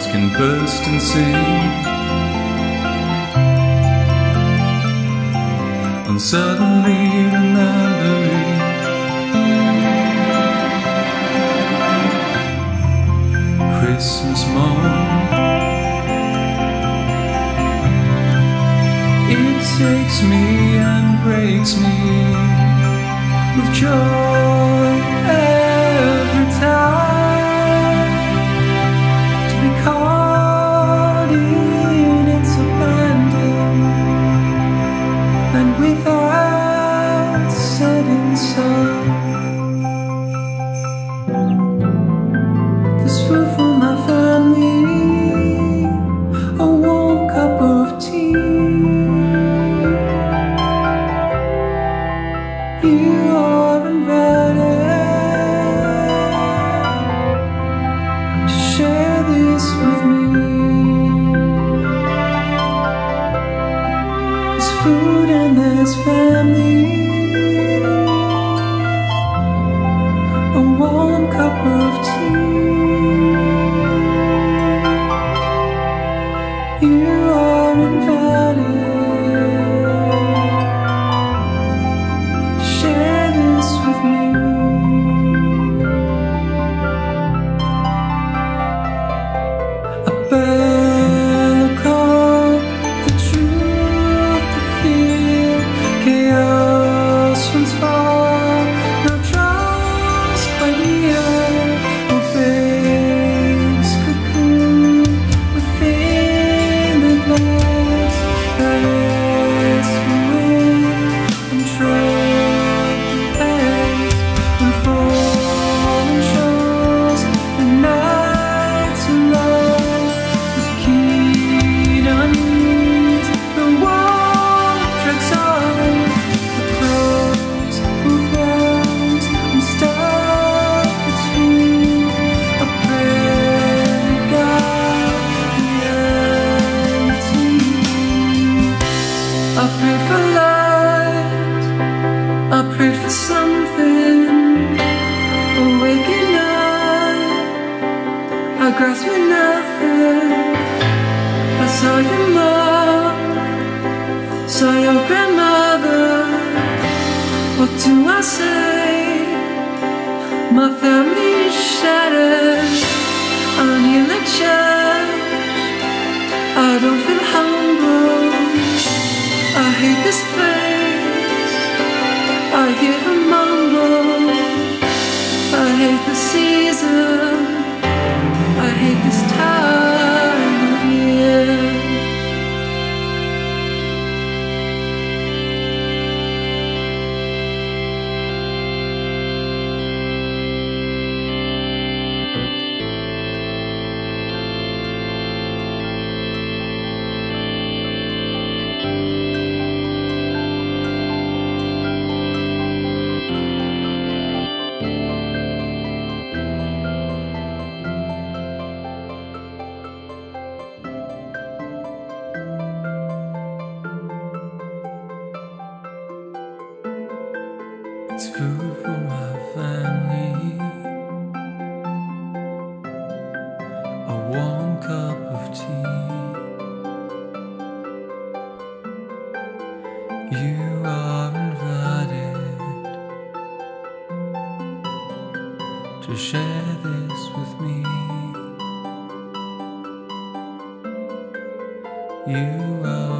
hearts can burst and sing. And suddenly remembering Christmas morn, it takes me and breaks me with joy every time to be caught in its abandon and without setting sun. There's food for my family, a warm cup of tea. You are invited to share this with me. There's food and there's family, a warm cup of tea. You are invited. I prayed for light, I prayed for something, a waking up. I grasped with nothing. I saw your mom, saw your grandmother. What do I say? My family is shattered. I need a church. I don't feel humble. I hate this place. I hear her mumble. I hate the season. I hate this time of year. It's food for my family, a warm cup of tea. You are invited to share this with me. You are